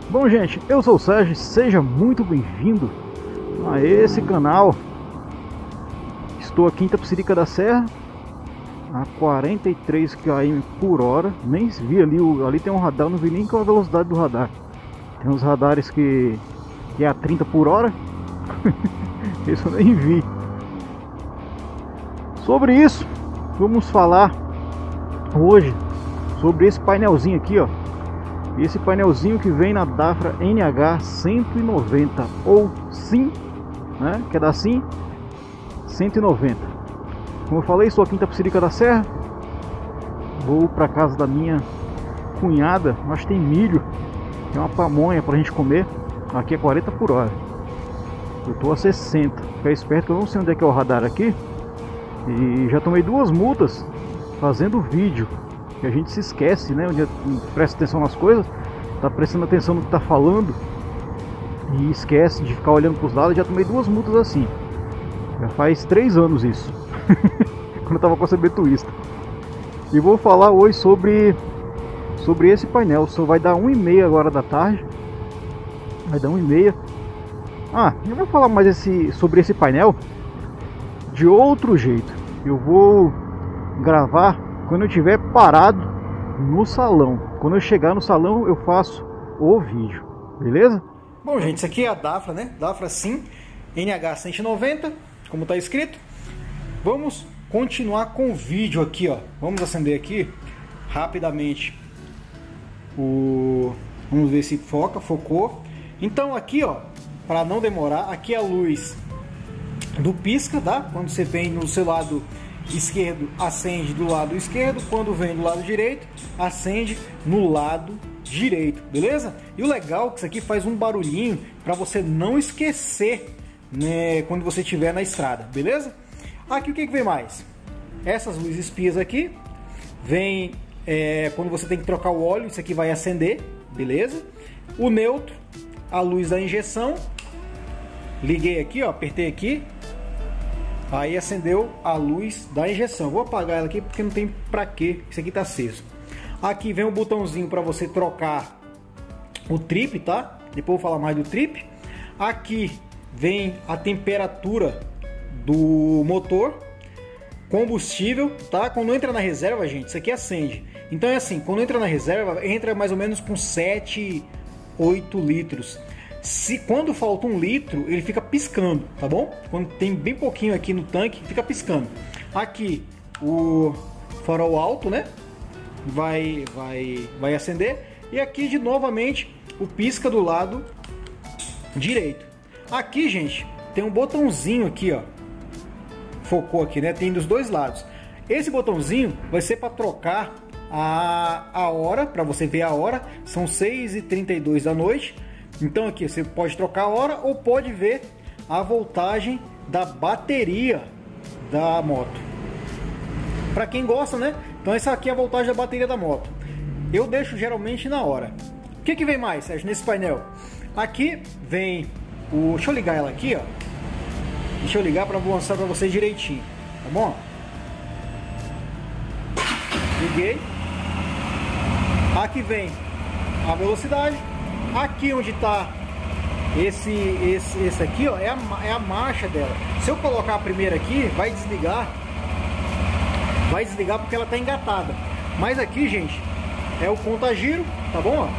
Bom, gente, eu sou o Sérgio, seja muito bem-vindo a esse canal. Estou aqui em Itapecerica da Serra a 43 km por hora. Nem vi ali, ali tem um radar, não vi nem qual a velocidade do radar. Tem uns radares que é a 30 por hora. Isso eu nem vi. Sobre isso, vamos falar hoje sobre esse painelzinho aqui, ó. Esse painelzinho que vem na Dafra NH190 ou SIM, né? Que é da SIM 190. Como eu falei, estou aqui em Itapecerica da Serra. Vou para casa da minha cunhada, mas tem milho, tem uma pamonha pra gente comer. Aqui é 40 por hora. Eu tô a 60. Fica esperto que eu não sei onde é que é o radar aqui. E já tomei 2 multas fazendo vídeo. Que a gente se esquece, né? Onde presta atenção nas coisas, tá prestando atenção no que tá falando e esquece de ficar olhando pros lados. Já tomei 2 multas assim. Já faz 3 anos isso. Quando eu tava com a CB Twista. E vou falar hoje sobre esse painel. Só vai dar 1h30 agora da tarde. Vai dar 1h30. Eu vou falar mais sobre esse painel de outro jeito. Eu vou gravar quando eu estiver parado no salão. Quando eu chegar no salão, eu faço o vídeo. Beleza? Bom, gente, isso aqui é a Dafra, né? Dafra SIM NH190, como está escrito. Vamos continuar com o vídeo aqui, ó. Vamos acender aqui rapidamente vamos ver se focou. Então aqui, ó, para não demorar, aqui é a luz do pisca, tá? Quando você vem no seu lado esquerdo, acende do lado esquerdo. Quando vem do lado direito, acende no lado direito, beleza? E o legal é que isso aqui faz um barulhinho para você não esquecer, né, quando você estiver na estrada, beleza? Aqui o que vem mais? Essas luzes espias aqui vem quando você tem que trocar o óleo, isso aqui vai acender, beleza? O neutro, a luz da injeção. Liguei aqui, ó, apertei aqui. Aí acendeu a luz da injeção. Vou apagar ela aqui porque não tem pra quê. Isso aqui tá aceso. Aqui vem um botãozinho para você trocar o trip, tá? Depois eu vou falar mais do trip. Aqui vem a temperatura do motor, combustível, tá? Quando entra na reserva, gente, isso aqui acende. Então é assim, quando entra na reserva, entra mais ou menos com 7, 8 litros. Quando falta 1 litro, ele fica piscando, tá bom? Quando tem bem pouquinho aqui no tanque, fica piscando. Aqui o farol alto, né? Vai acender. E aqui de novamente o pisca do lado direito. Aqui, gente, tem um botãozinho aqui, ó. Focou aqui, né? Tem dos dois lados. Esse botãozinho vai ser para trocar a hora, para você ver a hora. São 6h32 da noite. Então aqui você pode trocar a hora ou pode ver a voltagem da bateria da moto. Para quem gosta, né? Então essa aqui é a voltagem da bateria da moto. Eu deixo geralmente na hora. O que vem mais, Sérgio, nesse painel? Aqui vem o... Deixa eu ligar ela aqui, ó. Deixa eu ligar para mostrar para vocês direitinho, tá bom? Liguei. Aqui vem a velocidade. Aqui onde está esse aqui, ó, é a marcha dela. Se eu colocar a primeira aqui, vai desligar porque ela está engatada. Mas aqui, gente, é o contagiro, tá bom? Ó?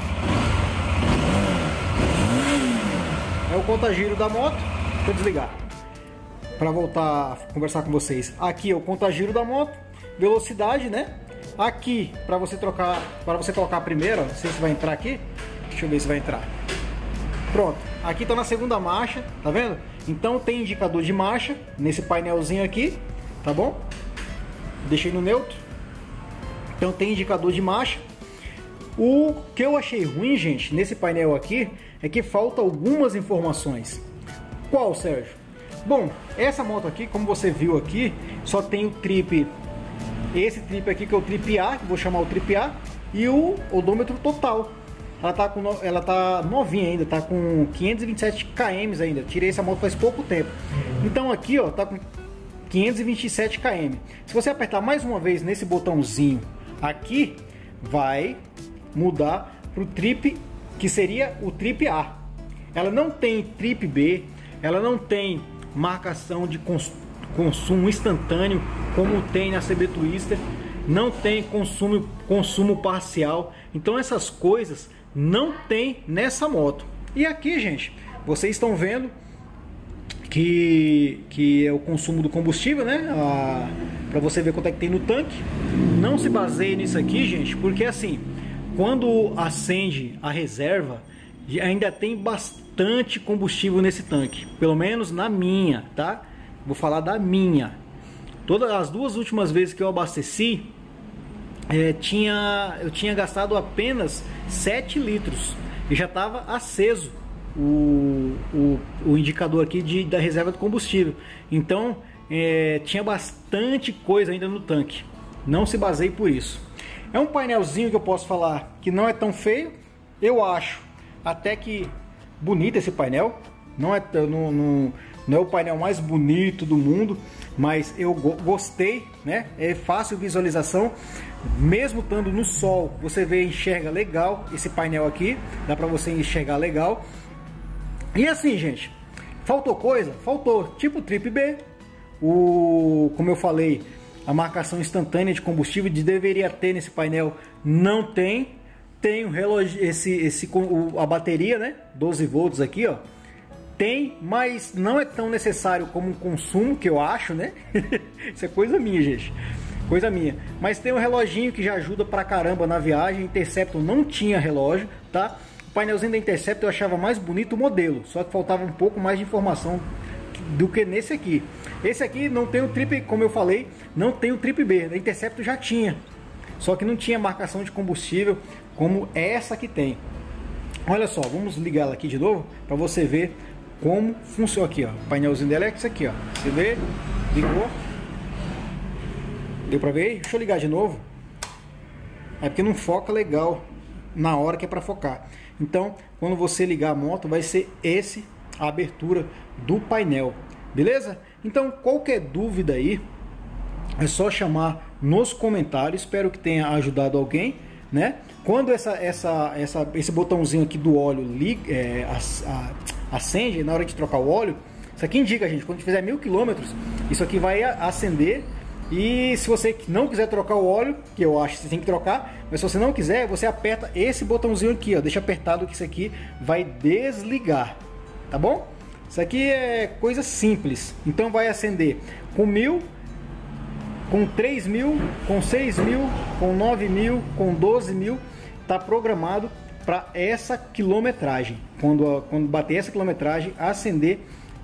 É o contagiro da moto. Deixa eu desligar para voltar a conversar com vocês. Aqui é o contagiro da moto, velocidade, né? Aqui para você colocar a primeira, não sei se vai entrar aqui. Deixa eu ver se vai entrar. Pronto, aqui tá na segunda marcha, tá vendo? Então tem indicador de marcha nesse painelzinho aqui, tá bom? Deixei no neutro. Então tem indicador de marcha. O que eu achei ruim, gente, nesse painel aqui, é que falta algumas informações. Qual, Sérgio? Bom, essa moto aqui, como você viu aqui, só tem o trip, esse trip aqui que é o trip A, que vou chamar o trip A, e o odômetro total. Ela tá novinha ainda, tá com 527 km ainda. Tirei essa moto faz pouco tempo. Então aqui, ó, tá com 527 km. Se você apertar mais uma vez nesse botãozinho aqui, vai mudar para o trip que seria o Trip A. Ela não tem Trip B, ela não tem marcação de consumo instantâneo como tem na CB Twister, não tem consumo parcial. Então essas coisas não tem nessa moto. E aqui, gente, vocês estão vendo que é o consumo do combustível, né? Para você ver quanto é que tem no tanque. Não se baseie nisso aqui, gente, porque assim, quando acende a reserva, ainda tem bastante combustível nesse tanque, pelo menos na minha, tá? Vou falar da minha. Todas as duas últimas vezes que eu abasteci, eu tinha gastado apenas 7 litros e já estava aceso o indicador aqui da reserva de combustível. Então tinha bastante coisa ainda no tanque. Não se baseie por isso. É um painelzinho que eu posso falar que não é tão feio. Eu acho até que bonito esse painel. Não é o painel mais bonito do mundo, mas eu gostei, né? É fácil visualização, mesmo estando no sol, você enxerga legal esse painel aqui, dá para você enxergar legal. E assim, gente, faltou coisa? Faltou, tipo Trip B, como eu falei, a marcação instantânea de combustível deveria ter nesse painel, não tem. Tem o relógio, a bateria, né? 12 volts aqui, ó. Tem, mas não é tão necessário como um consumo, que eu acho, né? Isso é coisa minha, gente. Coisa minha. Mas tem um reloginho que já ajuda pra caramba na viagem. Interceptor não tinha relógio, tá? O painelzinho da Interceptor eu achava mais bonito o modelo. Só que faltava um pouco mais de informação do que nesse aqui. Esse aqui não tem o Trip, como eu falei, não tem o Trip B. Da Interceptor já tinha. Só que não tinha marcação de combustível como essa que tem. Olha só, vamos ligar ela aqui de novo para você ver como funciona aqui, ó. O painelzinho dela é isso aqui, ó. Você vê? Ligou. Deu para ver? Deixa eu ligar de novo. É porque não foca legal na hora que é para focar. Então, quando você ligar a moto, vai ser a abertura do painel. Beleza? Então, qualquer dúvida aí, é só chamar nos comentários. Espero que tenha ajudado alguém, né? Quando esse botãozinho aqui do óleo acende na hora de trocar o óleo, isso aqui indica, gente, quando fizer 1000 km, isso aqui vai acender. E se você não quiser trocar o óleo, que eu acho que você tem que trocar, mas se você não quiser, você aperta esse botãozinho aqui, ó, deixa apertado que isso aqui vai desligar, tá bom? Isso aqui é coisa simples. Então vai acender com 1000, com 3000, com 6000, com 9000, com 12000, tá programado para essa quilometragem. Quando bater essa quilometragem, acender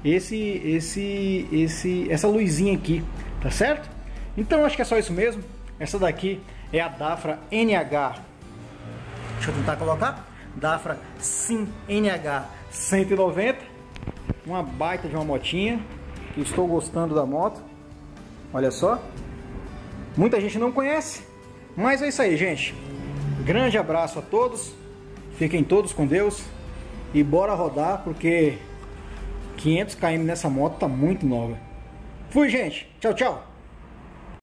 essa luzinha aqui, tá certo? Então acho que é só isso mesmo. Essa daqui é a Dafra NH. Deixa eu tentar colocar. Dafra Sim NH 190. Uma baita de uma motinha. Estou gostando da moto. Olha só. Muita gente não conhece. Mas é isso aí, gente. Grande abraço a todos. Fiquem todos com Deus. E bora rodar, porque 500 km nessa moto tá muito nova. Fui, gente. Tchau, tchau.